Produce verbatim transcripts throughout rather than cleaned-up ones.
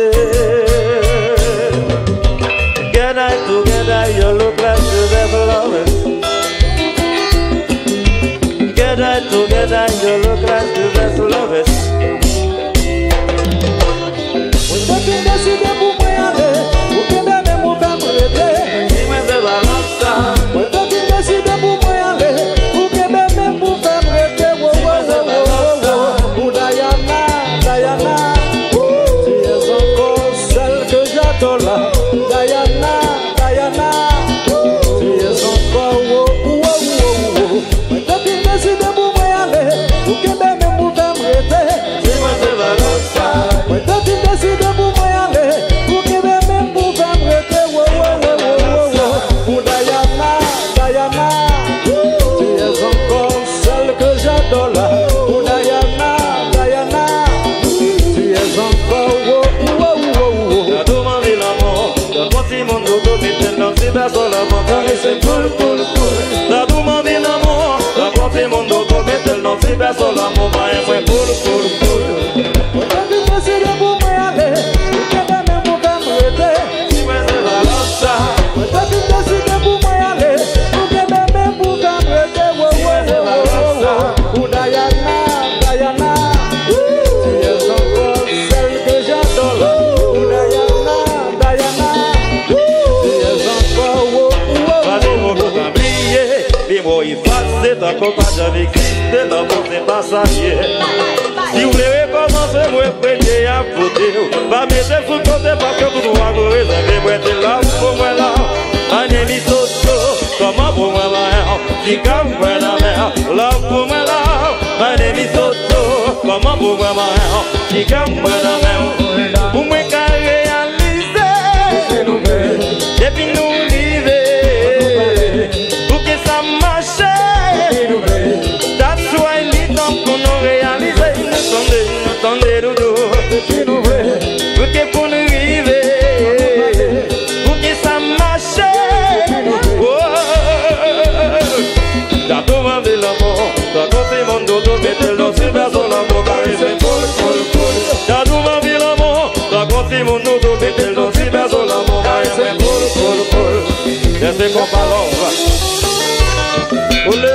Together, together, you look like the best lovers. Together, together, you look like the best lovers. La duma de l'amour, la porte mon dos, mettre le nom, c'est pas sur l'amour, pas un point pour le pour le pour le. D'accord, pas jamais quitter l'amour des passagers. Si vous voulez recommencer, vous pouvez à côté. Va mettre vous côté parce que vous nous avez réservé. Vous êtes là pour moi là. Un ami soso, comment pour moi là. Si comme moi la mer, là pour moi là. Un ami soso, comment pour moi là. Si comme moi la mer. Pour moi qu'à réaliser. Et puis nous vivre. Pour que ça marche. That's why we don't know réaliser. Attendez, attendez, doudou. Pour que pour nous vivre, pour que ça marche. Oh, t'as demandé l'amour, t'as compté mon dodo, mettez le super sur l'amour, c'est cool, cool, cool. T'as demandé l'amour, t'as compté mon dodo, mettez le super sur l'amour, c'est cool, cool, cool. Laissez qu'on parle. Olé.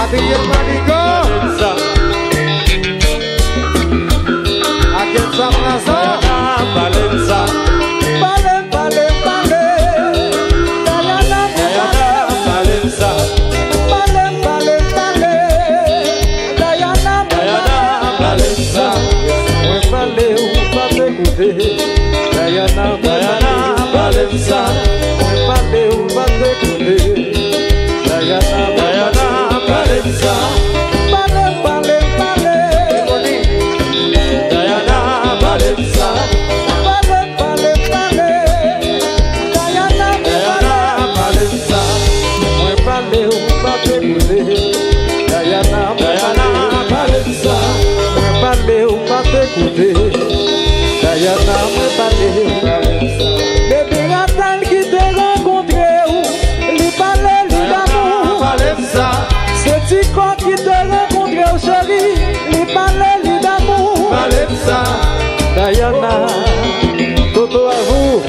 Atelier de Manigo. À quel ça plaza? Valenza. Balem, balem, balem. Diana, Diana Valenza. balem, balem, balem. Diana, Diana Valenza. moi parler ou pas t'écouter. Diana, Diana Valenza. moi parler ou pas t'écouter. Diana, Diana Valenza. balem, balem, balem. Diana Valenza. Balem, balem, balem. Diana, Diana Valenza. moi parler ou pas t'écouter. Diana, Diana Valenza. moi parler ou pas t'écouter. Diana, moi parler ou pas les pirates qui te rencontré ou les palais, les d'amour. Valenza. C'est Tico qui te rencontré au chéri, les palais, les d'amour. Valenza. Diana, Toto à vous.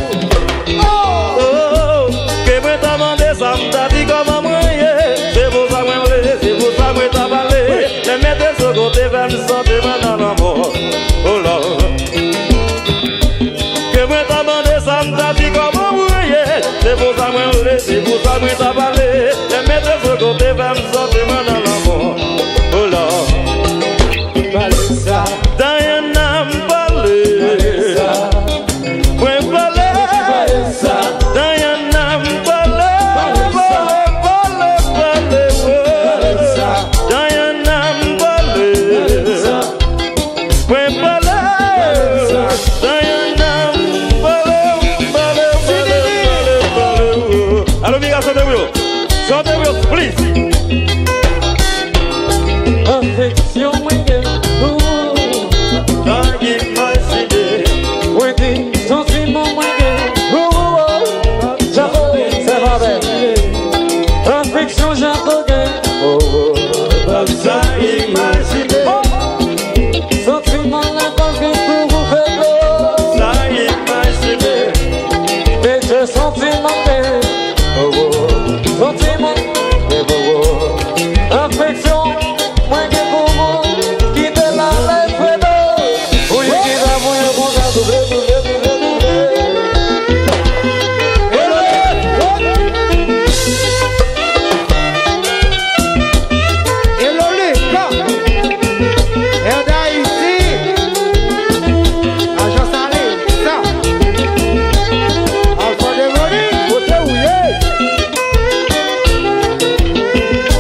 Oh, que moi t'a demandé ça, m't'a dit comment moi y est. C'est pour ça que moi m'l'ai, c'est pour ça que moi t'a parlé. Les mettre sur côté vers me sentir dans l'amour. Oh là. Que moi t'a demandé ça, m't'a dit comment moi y est. C'est pour ça que moi m'l'ai, c'est pour ça que moi t'a parlé. Les mettre sur côté vers me sentir dans l'amour. Oh là. Valenza, Diana m'parle. Moi m'parle. Diana m'parle. Parle, parle, parle. Diana m'parle. Moi m'parle. Diana m'parle. Parle, parle, parle, parle. Allô, Mika, chantez-vous. Chantez-vous, please. affection, moi, Dans l'imaginer. moi, des sentiments, moi, oh, oh, oh, Jacob, c'est pas belle. Affection, Jacob, oh, oh, Dans ça, imaginer. sentiment, la base que pour vous faire, Ça, imaginer. mais ce sentiment, oh, oh, sentiment, oh, oh, affection, moi, que pour vous, qui te la lève, oui, qui va vous, bon, ça, double, double, double, double. Hello, les gars. Elda ici. Agence Allée, ça. Alpha de Rodi, côté où y est.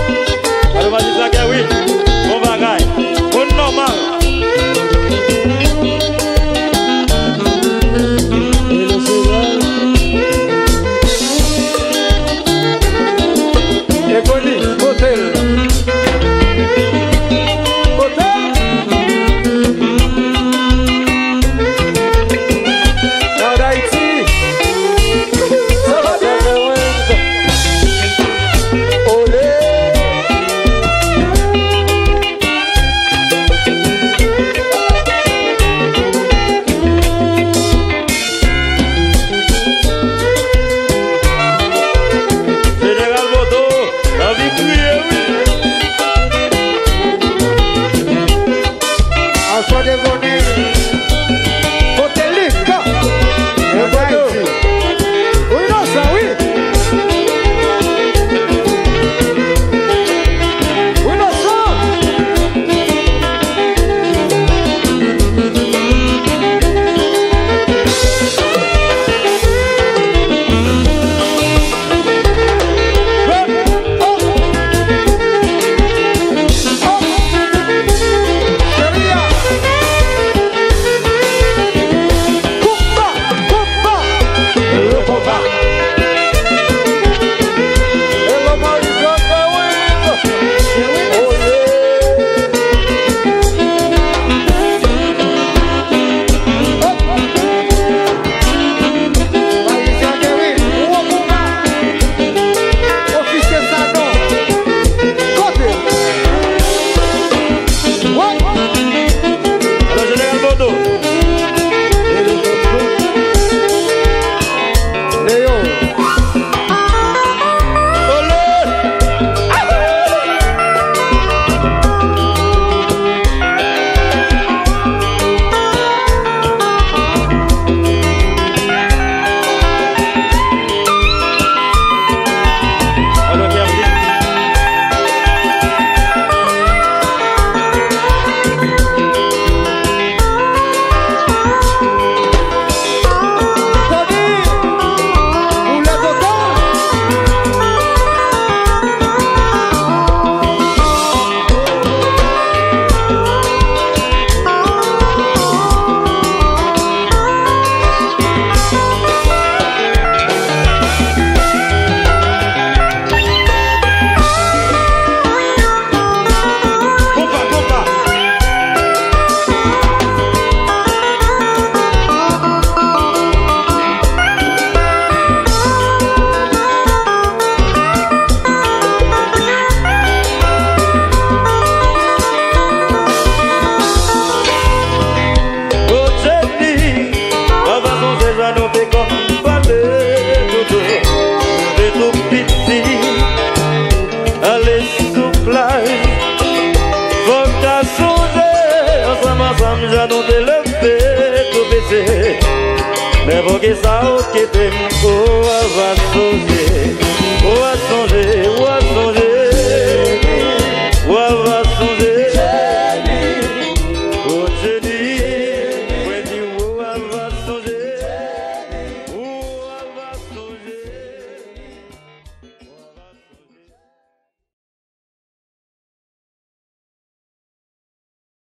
pour que ça qui t'aime, oh, va